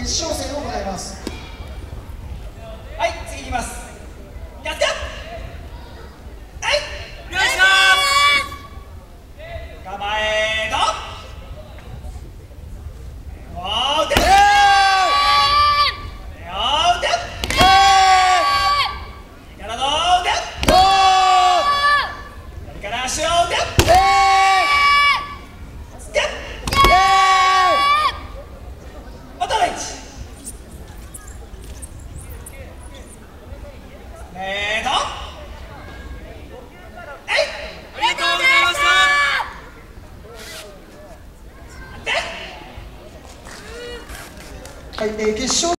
決勝戦を行います。 はい、次いきます。やってはい、 お願いします。 構えとおーてはい、決勝